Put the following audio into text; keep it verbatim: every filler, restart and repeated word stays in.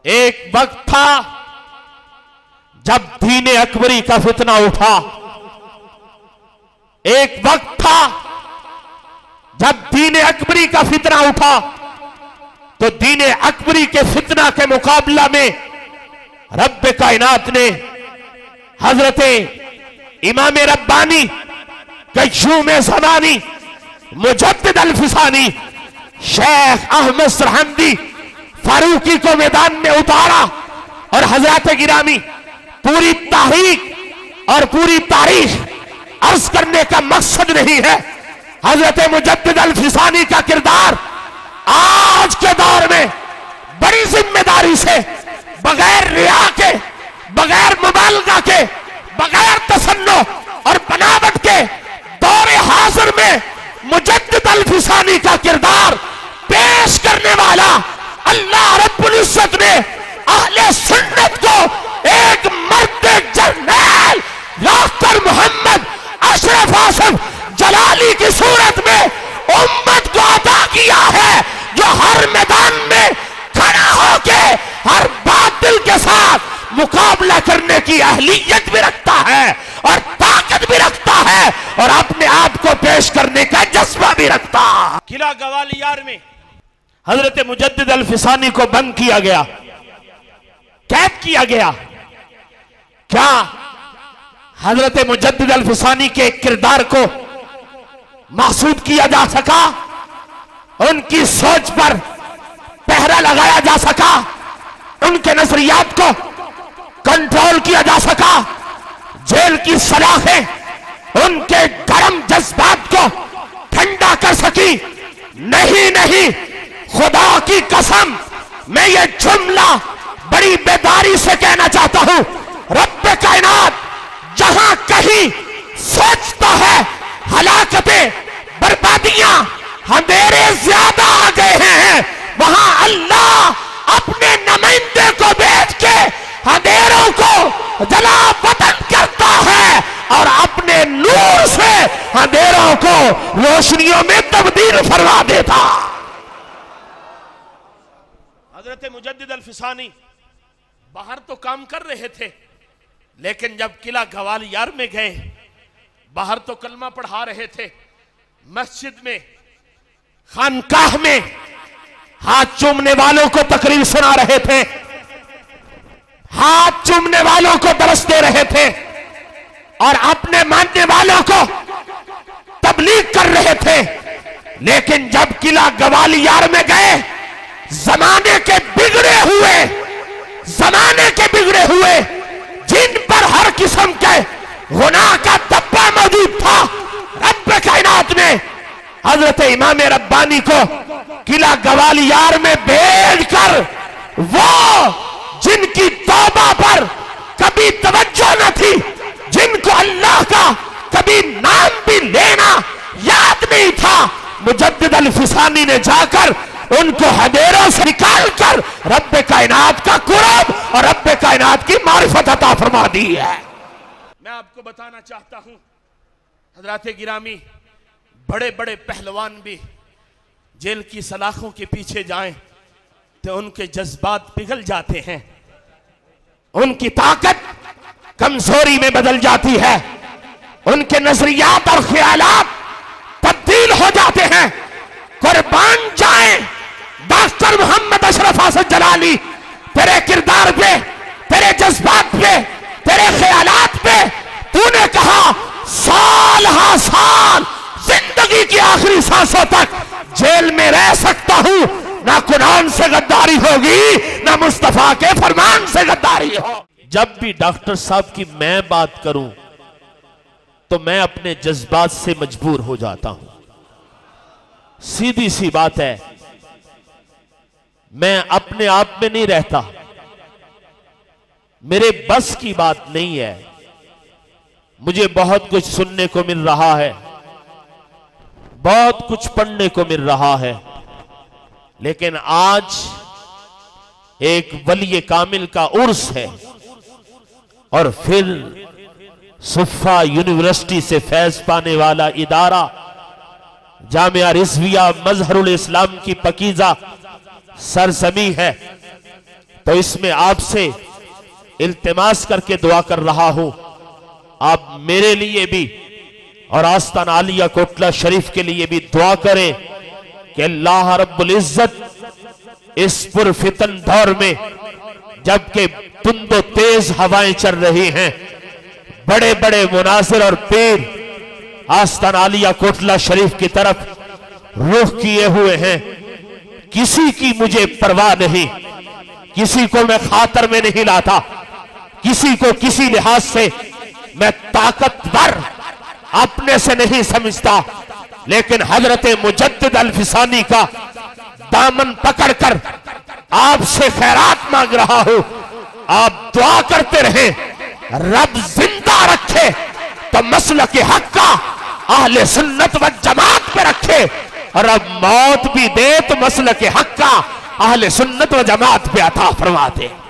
एक वक्त था जब दीन अकबरी का फितना उठा। एक वक्त था जब दीन अकबरी का फितना उठा तो दीन अकबरी के फितना के मुकाबला में रब्बे कायनात ने हजरत इमाम रब्बानी कय्यूम ज़मानी मुजद्दिद अल-फिसानी शेख अहमद सरहंदी फारूकी को मैदान में उतारा और हजरत गिरामी पूरी तारीख और पूरी तारीख अर्ज करने का मकसद नहीं है। हजरत मुजद्दिद अल-फिसानी का किरदार आज के दौर में बड़ी जिम्मेदारी से बगैर रिया के, बगैर मुबालगा के, बगैर तसन्नो और बनावट के दौरे हाजिर में मुजद्दिद अल-फिसानी का किरदार पेश करने वाला अल्लाह रब्बुल इज्जत ने अहले सुन्नत को एक मर्द जर्नैल डॉक्टर मोहम्मद अशरफ आसिफ जलाली की सूरत में उम्मत को अता किया है, जो हर मैदान में खड़ा होके हर बातिल के साथ मुकाबला करने की अहलियत भी रखता है और ताकत भी रखता है और अपने आप को पेश करने का जज्बा भी रखता है। किला ग्वालियर में हजरत मुजद्दिद अल-फिसानी को बंद किया गया, कैद किया गया। क्या हजरत मुजद्दिद अल-फिसानी के किरदार को महसूद किया जा सका? उनकी सोच पर पहरा लगाया जा सका? उनके नजरियात को कंट्रोल किया जा सका? जेल की सलाखें उनके गर्म जज्बात को ठंडा कर सकी? नहीं नहीं, खुदा की कसम मैं ये जुमला बड़ी बेदारी से कहना चाहता हूं, रब्बे कायनात जहां कहीं सोचता है हलाकतें, बर्बादियां, अंधेरे ज्यादा आ गए हैं, वहां अल्लाह अपने नुमाइंदे को भेज के अंधेरों को जला वतन करता है और अपने नूर से अंधेरों को रोशनियों में तब्दील फरमा देता। हजरत मुजद्दिद अल-फिसानी बाहर तो काम कर रहे थे, लेकिन जब किला ग्वालियर में गए, बाहर तो कलमा पढ़ा रहे थे, मस्जिद में, खानकाह में हाथ चूमने वालों को तकरीर सुना रहे थे, हाथ चूमने वालों को दरस दे रहे थे और अपने मानने वालों को तबलीग कर रहे थे। लेकिन जब किला ग्वालियर में गए, जमाने के बिगड़े हुए, जमाने के बिगड़े हुए जिन पर हर किस्म के गुनाह का धब्बा मौजूद था, रब्बे कायनात ने हजरत इमाम रब्बानी को किला ग्वालियर में भेजकर वो जिनकी तौबा पर कभी तवज्जो न थी, जिनको अल्लाह का कभी नाम भी लेना याद नहीं था, मुजद्दिद अल-फिसानी ने जाकर उनको हदेरों से निकालकर रब्बे कायनात का कुर्ब और रब्बे कायनात की मारिफत अता फरमा दी है। मैं आपको बताना चाहता हूं हजरात गिरामी, बड़े बड़े पहलवान भी जेल की सलाखों के पीछे जाएं तो उनके जज्बात पिघल जाते हैं, उनकी ताकत कमजोरी में बदल जाती है, उनके नजरियात और ख्यालात तब्दील हो जाते हैं। कुर्बान जाए डॉक्टर मोहम्मद अशरफ आसिफ जलाली, तेरे किरदार पे, तेरे जज्बात पे, तेरे ख्यालात पे तूने कहा साल हा साल जिंदगी की आखिरी सांसों तक जेल में रह सकता हूं, ना कुरान से गद्दारी होगी, ना मुस्तफा के फरमान से गद्दारी हो। जब भी डॉक्टर साहब की मैं बात करूं तो मैं अपने जज्बात से मजबूर हो जाता हूं, सीधी सी बात है, मैं अपने आप में नहीं रहता, मेरे बस की बात नहीं है। मुझे बहुत कुछ सुनने को मिल रहा है, बहुत कुछ पढ़ने को मिल रहा है, लेकिन आज एक वली कामिल का उर्स है और फिर सुफ़ा यूनिवर्सिटी से फैज पाने वाला इदारा जामिया रिज़विया मज़हरुल इस्लाम की पकीज़ा सरजमी है। तो इसमें आपसे इल्तिमास करके दुआ कर रहा हूं, आप मेरे लिए भी और आस्ताना आलिया कोटला शरीफ के लिए भी दुआ करें कि अल्लाह रब्बुल इज्जत इस पुरफितन दौर में, जबकि तुंदो तेज हवाएं चल रही हैं, बड़े बड़े मुनाजिर और पीर आस्ताना आलिया कोटला शरीफ की तरफ रुख किए हुए हैं, किसी की मुझे परवाह नहीं, किसी को मैं खातर में नहीं लाता, किसी को किसी लिहाज से मैं ताकतवर अपने से नहीं समझता, लेकिन हजरत मुजद्दिद अल-फिसानी का दामन पकड़कर आपसे खैरात मांग रहा हूं। आप दुआ करते रहे, रब जिंदा रखे तो मसलक के हक का अहले सुन्नत व जमात पे रखे, और अब मौत भी दे तो मसलक के हक का अहले सुन्नत व जमात पे अता फरमा दे।